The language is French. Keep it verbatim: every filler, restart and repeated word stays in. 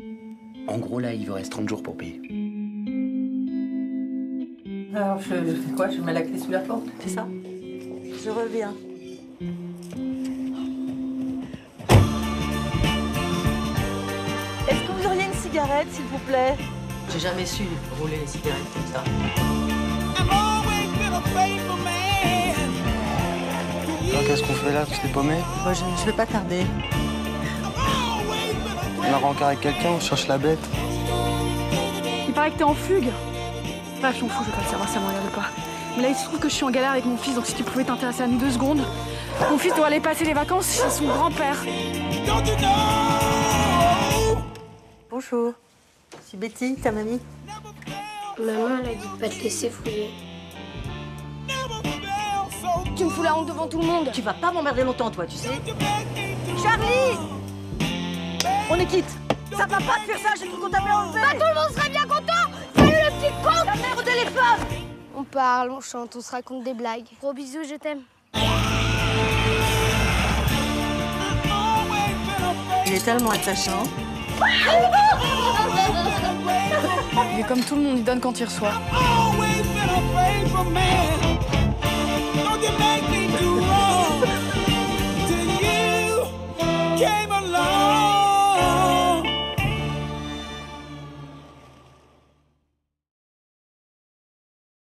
En gros, là, il vous reste trente jours pour payer. Alors, je, je fais quoi? Je mets la clé sous la porte, c'est ça? Je reviens. Est-ce que vous auriez une cigarette, s'il vous plaît? J'ai jamais su rouler les cigarettes comme ça. Qu'est-ce qu'on fait là? Tu t'es paumé? Moi, je, je vais pas tarder. On a rencard avec quelqu'un, on cherche la bête. Il paraît que t'es en fugue. Bref, je m'en fous, je veux pas le savoir, ça me regarde pas. Mais là, il se trouve que je suis en galère avec mon fils, donc si tu pouvais t'intéresser à nous deux secondes. Mon fils doit aller passer les vacances chez son grand-père. Bonjour. Je suis Betty, ta mamie. Maman, elle a dit de pas te laisser fouiller. Tu me fous la honte devant tout le monde. Tu vas pas m'emmerder longtemps, toi, tu sais. Charlie! On est quitte. Ça va pas de faire ça, j'ai cru qu'on t'avait enlevé. Bah, tout le monde serait bien content. Salut le petit con. Ta mère au téléphone. On parle, on chante, on se raconte des blagues. Gros bisous, je t'aime. Il est tellement attachant. Il est comme tout le monde, il donne quand il reçoit. Don't you make me do right.